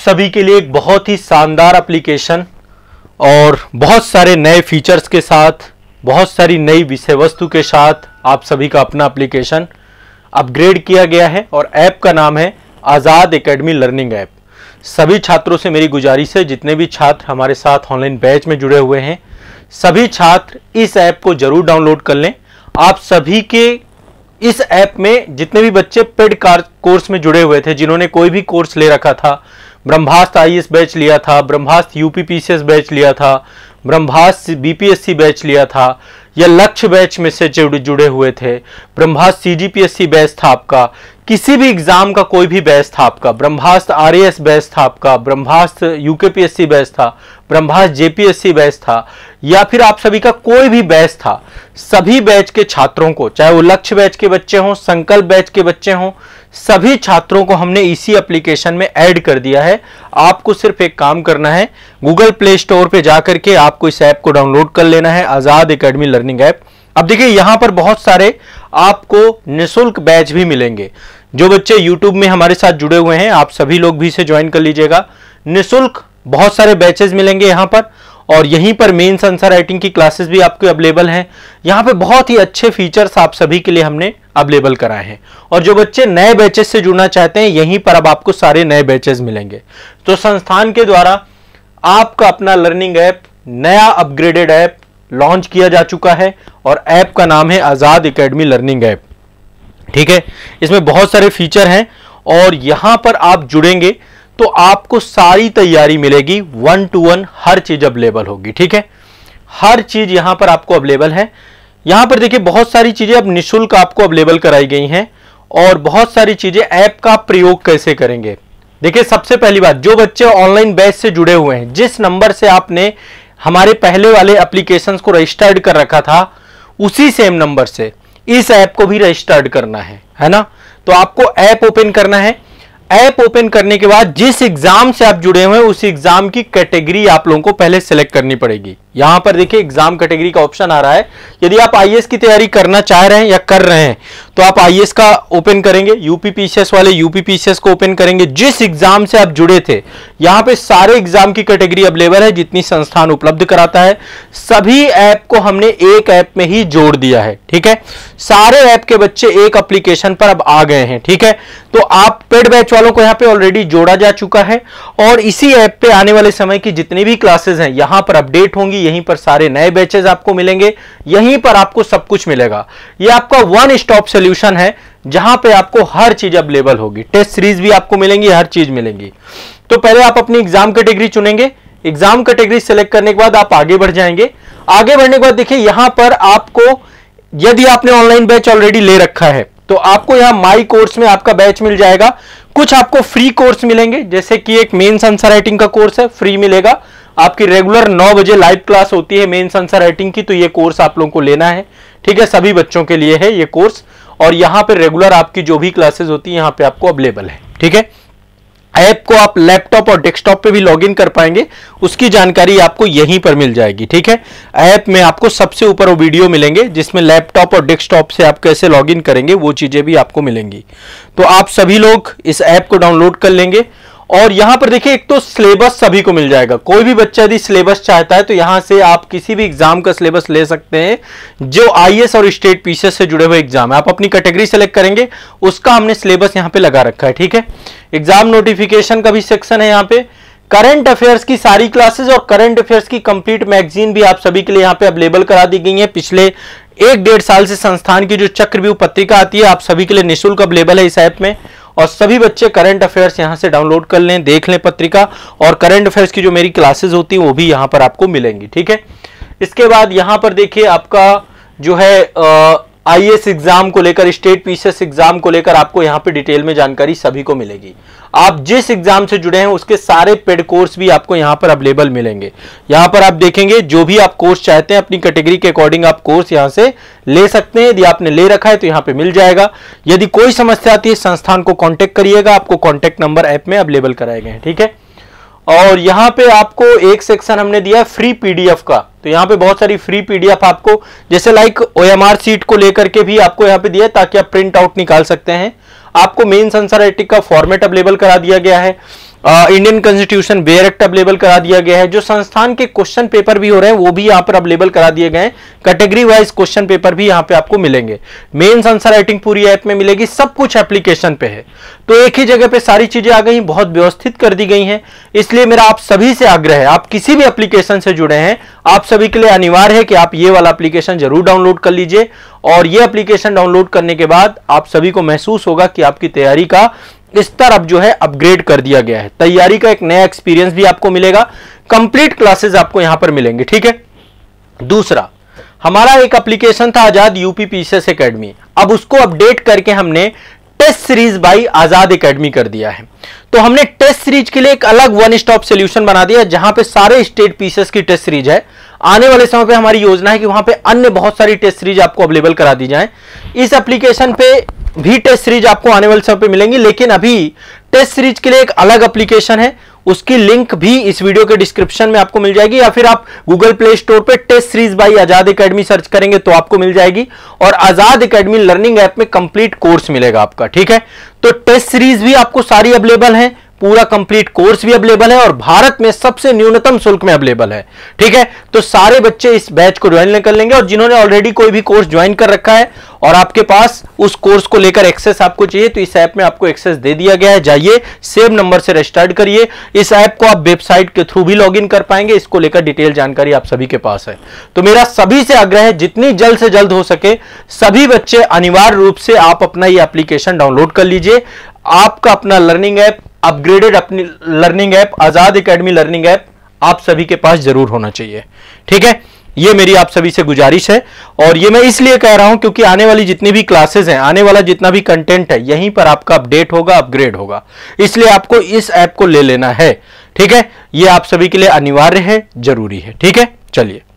सभी के लिए एक बहुत ही शानदार एप्लीकेशन और बहुत सारे नए फीचर्स के साथ, बहुत सारी नई विषय वस्तु के साथ आप सभी का अपना एप्लीकेशन अपग्रेड किया गया है और ऐप का नाम है आज़ाद एकेडमी लर्निंग ऐप। सभी छात्रों से मेरी गुजारिश है, जितने भी छात्र हमारे साथ ऑनलाइन बैच में जुड़े हुए हैं, सभी छात्र इस ऐप को जरूर डाउनलोड कर लें। आप सभी के इस ऐप में जितने भी बच्चे पेड कोर्स में जुड़े हुए थे, जिन्होंने कोई भी कोर्स ले रखा था, ब्रह्मास्त्र आईएएस बैच लिया था, ब्रह्मास्त्र यूपीपीसीएस बैच लिया था, ब्रह्मास्त्र बीपीएससी बैच लिया था, या लक्ष्य बैच में से जुड़े हुए थे, ब्रह्मास्त्र सीजीपीएससी बैच था आपका, किसी भी एग्जाम का कोई भी बैच था आपका, ब्रह्मास्त्र आरएएस बैच था आपका, ब्रह्मास्त्र यूकेपीएससी बैच था, ब्रह्मास्त्र जेपीएससी बैच था, या फिर आप सभी का कोई भी बैच था, सभी बैच के छात्रों को, चाहे वो लक्ष्य बैच के बच्चे हों, संकल्प बैच के बच्चे हों, सभी छात्रों को हमने इसी एप्लीकेशन में ऐड कर दिया है। आपको सिर्फ एक काम करना है, गूगल प्ले स्टोर पे जाकर के आपको इस ऐप को डाउनलोड कर लेना है, आज़ाद एकेडमी लर्निंग ऐप। अब देखिए यहां पर बहुत सारे आपको निःशुल्क बैच भी मिलेंगे। जो बच्चे YouTube में हमारे साथ जुड़े हुए हैं, आप सभी लोग भी इसे ज्वाइन कर लीजिएगा। निःशुल्क बहुत सारे बैचेस मिलेंगे यहां पर, और यहीं पर मेंस आंसर राइटिंग की क्लासेस भी आपको अवेलेबल हैं। यहाँ पे बहुत ही अच्छे फीचर्स आप सभी के लिए हमने अवेलेबल कराए हैं। और जो बच्चे नए बैचेस से जुड़ना चाहते हैं, यहीं पर अब आपको सारे नए बैचेस मिलेंगे। तो संस्थान के द्वारा आपका अपना लर्निंग ऐप, नया अपग्रेडेड ऐप लॉन्च किया जा चुका है और ऐप का नाम है आज़ाद एकेडमी लर्निंग ऐप। ठीक है, इसमें बहुत सारे फीचर हैं और यहां पर आप जुड़ेंगे तो आपको सारी तैयारी मिलेगी, 1 to 1 हर चीज अवेलेबल होगी। ठीक है, हर चीज यहां पर आपको अवेलेबल है। यहां पर देखिए बहुत सारी चीजें अब निःशुल्क आपको अवेलेबल कराई गई हैं और बहुत सारी चीजें ऐप का प्रयोग कैसे करेंगे। देखिए सबसे पहली बात, जो बच्चे ऑनलाइन बैच से जुड़े हुए हैं, जिस नंबर से आपने हमारे पहले वाले एप्लीकेशंस को रजिस्टर्ड कर रखा था, उसी सेम नंबर से इस ऐप को भी रजिस्टर्ड करना है ना। तो आपको ऐप ओपन करना है। ऐप ओपन करने के बाद जिस एग्जाम से आप जुड़े हुए हैं, उस एग्जाम की कैटेगरी आप लोगों को पहले सिलेक्ट करनी पड़ेगी। यहां पर देखिए एग्जाम कैटेगरी का ऑप्शन आ रहा है। यदि आप आईएएस की तैयारी करना चाह रहे हैं या कर रहे हैं, तो आप आईएएस का ओपन करेंगे, यूपीपीसीएस वाले यूपीपीसीएस को ओपन करेंगे। जिस एग्जाम से आप जुड़े थे, यहां पे सारे एग्जाम की कैटेगरी अवेलेबल है, जितनी संस्थान उपलब्ध कराता है। सभी ऐप को हमने एक ऐप में ही जोड़ दिया है। ठीक है, सारे ऐप के बच्चे एक एप्लीकेशन पर अब आ गए हैं। ठीक है, तो आप पेड बैच वालों को यहां पे ऑलरेडी जोड़ा जा चुका है और इसी ऐप पे आने वाले समय की जितनी भी क्लासेस हैं यहां पर अपडेट होंगी। यहीं पर सारे नए बैचेस आपको मिलेंगे, यहीं पर आपको सब कुछ मिलेगा। ये आपका वन स्टॉप सॉल्यूशन है, जहां पे आपको हर चीज अवेलेबल होगी। टेस्ट सीरीज भी आपको मिलेंगी, हर चीज मिलेंगी। तो पहले आप अपनी एग्जाम कैटेगरी चुनेंगे। एग्जाम कैटेगरी सेलेक्ट करने के बाद आप आगे बढ़ जाएंगे। आगे बढ़ने के बाद देखिए यहां पर आपको, यदि आपने ऑनलाइन बैच ऑलरेडी ले रखा है, तो आपको यहां माई कोर्स में आपका बैच मिल जाएगा। कुछ आपको फ्री कोर्स मिलेंगे, जैसे कि एक मेंस आंसर राइटिंग का कोर्स है, फ्री मिलेगा। आपकी रेगुलर 9 बजे लाइव क्लास होती है मेंस आंसर राइटिंग की, तो ये कोर्स आप लोगों को लेना है। ठीक है, सभी बच्चों के लिए है ये कोर्स, और यहां पे रेगुलर आपकी जो भी क्लासेस होती है यहां पे आपको अवेलेबल है। ठीक है, ऐप को आप लैपटॉप और डेस्कटॉप पे भी लॉगिन कर पाएंगे, उसकी जानकारी आपको यहीं पर मिल जाएगी। ठीक है, ऐप में आपको सबसे ऊपर वो वीडियो मिलेंगे जिसमें लैपटॉप और डेस्कटॉप से आप कैसे लॉगिन करेंगे वो चीजें भी आपको मिलेंगी। तो आप सभी लोग इस ऐप को डाउनलोड कर लेंगे और यहां पर देखिए एक तो सिलेबस सभी को मिल जाएगा। कोई भी बच्चा यदि सिलेबस चाहता है तो यहां से आप किसी भी एग्जाम का सिलेबस ले सकते हैं, जो आईएएस और स्टेट पीसीएस से जुड़े हुए एग्जाम है। आप अपनी कैटेगरी सेलेक्ट करेंगे, उसका हमने सिलेबस यहां पे लगा रखा है। ठीक है, एग्जाम नोटिफिकेशन का भी सेक्शन है यहाँ पे। करंट अफेयर्स की सारी क्लासेस और करंट अफेयर्स की कंप्लीट मैगजीन भी आप सभी के लिए यहाँ पे अवेलेबल करा दी गई है। पिछले 1-1.5 साल से संस्थान की जो चक्रव्यूह पत्रिका आती है, आप सभी के लिए निःशुल्क अवेलेबल है इस ऐप में। और सभी बच्चे करंट अफेयर्स यहां से डाउनलोड कर लें, देख लें पत्रिका, और करंट अफेयर्स की जो मेरी क्लासेस होती हैं वो भी यहां पर आपको मिलेंगी। ठीक है, इसके बाद यहां पर देखिए आपका जो है आईएएस एग्जाम को लेकर, स्टेट पीसीएस एग्जाम को लेकर आपको यहां पे डिटेल में जानकारी सभी को मिलेगी। आप जिस एग्जाम से जुड़े हैं उसके सारे पेड कोर्स भी आपको यहां पर अवेलेबल मिलेंगे। यहां पर आप देखेंगे जो भी आप कोर्स चाहते हैं, अपनी कैटेगरी के अकॉर्डिंग आप कोर्स यहां से ले सकते हैं। यदि आपने ले रखा है तो यहां पे मिल जाएगा। यदि कोई समस्या आती है, संस्थान को कांटेक्ट करिएगा, आपको कांटेक्ट नंबर ऐप में अवेलेबल कराए गए हैं। ठीक है, और यहां पे आपको एक सेक्शन हमने दिया है फ्री पीडीएफ का। तो यहां पे बहुत सारी फ्री पीडीएफ आपको, जैसे लाइक ओएमआर सीट को लेकर के भी आपको यहां पे दिया है, ताकि आप प्रिंट आउट निकाल सकते हैं। आपको मेंस आंसर राइटिंग का फॉर्मेट अवेलेबल करा दिया गया है। Indian constitution bare act available करा दिया गया है। जो संस्थान के क्वेश्चन पेपर भी हो रहे हैं वो भी यहां पर अवेलेबल करा दिए गए हैं। कैटेगरी वाइज क्वेश्चन पेपर भी यहां पे आपको मिलेंगे। मेंस आंसर राइटिंग पूरी ऐप में मिलेगी, सब कुछ एप्लीकेशन पे है। तो एक ही जगह पे सारी चीजें आ गई, बहुत व्यवस्थित कर दी गई हैं। इसलिए मेरा आप सभी से आग्रह है, आप किसी भी एप्लीकेशन से जुड़े हैं, आप सभी के लिए अनिवार्य है कि आप ये वाला एप्लीकेशन जरूर डाउनलोड कर लीजिए। और ये एप्लीकेशन डाउनलोड करने के बाद आप सभी को महसूस होगा कि आपकी तैयारी का स्तर अब जो है अपग्रेड कर दिया गया है। तैयारी का एक नया एक्सपीरियंस भी आपको मिलेगा। कंप्लीट क्लासेस आपको यहां पर मिलेंगे, ठीक है। दूसरा, हमारा एक एप्लीकेशन था आजाद यूपी पीसीएस एकेडमी, अब उसको अपडेट करके हमने test series by Azad academy कर दिया है। तो हमने टेस्ट सीरीज के लिए एक अलग वन स्टॉप सॉल्यूशन बना दिया, जहां पे सारे स्टेट पीसीएस की टेस्ट सीरीज है। आने वाले समय पे हमारी योजना है कि वहां पे अन्य बहुत सारी टेस्ट सीरीज आपको अवेलेबल करा दी जाए। इस एप्लीकेशन पे भी टेस्ट सीरीज आपको आने वाले समय पे मिलेंगी, लेकिन अभी टेस्ट सीरीज के लिए एक अलग एप्लीकेशन है, उसकी लिंक भी इस वीडियो के डिस्क्रिप्शन में आपको मिल जाएगी, या फिर आप गूगल प्ले स्टोर पे test series by Azad academy search करेंगे तो आपको मिल जाएगी। और आजाद एकेडमी लर्निंग ऐप में कंप्लीट कोर्स मिलेगा आपका, ठीक है। तो टेस्ट सीरीज भी आपको सारी अवेलेबल है, पूरा कंप्लीट कोर्स भी अवेलेबल है और भारत में सबसे न्यूनतम शुल्क में अवेलेबल है, ठीक है। तो सारे बच्चे इस बैच को ज्वाइन कर लेंगे, और जिन्होंने ऑलरेडी कोई भी कोर्स ज्वाइन कर रखा है और आपके पास उस कोर्स को लेकर एक्सेस आपको चाहिए, तो इस ऐप में आपको एक्सेस दे दिया गया है। जाइए, सेव नंबर से रजिस्टर्ड करिए। इस ऐप को आप वेबसाइट के थ्रू भी लॉगिन कर पाएंगे, इसको लेकर डिटेल जानकारी आप सभी के पास है। तो मेरा सभी से आग्रह है, जितनी जल्द से जल्द हो सके सभी बच्चे अनिवार्य रूप से आप अपना ये एप्लीकेशन डाउनलोड कर लीजिए। आपका अपना लर्निंग ऐप, अपग्रेडेड अपनी learning app, Azad academy learning app आप सभी के पास जरूर होना चाहिए, ठीक है। ये मेरी आप सभी से गुजारिश है, और ये मैं इसलिए कह रहा हूं क्योंकि आने वाली जितनी भी क्लासेस हैं, आने वाला जितना भी कंटेंट है, यहीं पर आपका अपडेट होगा, अपग्रेड होगा। इसलिए आपको इस ऐप को ले लेना है, ठीक है। ये आप सभी के लिए अनिवार्य है, जरूरी है, ठीक है। चलिए।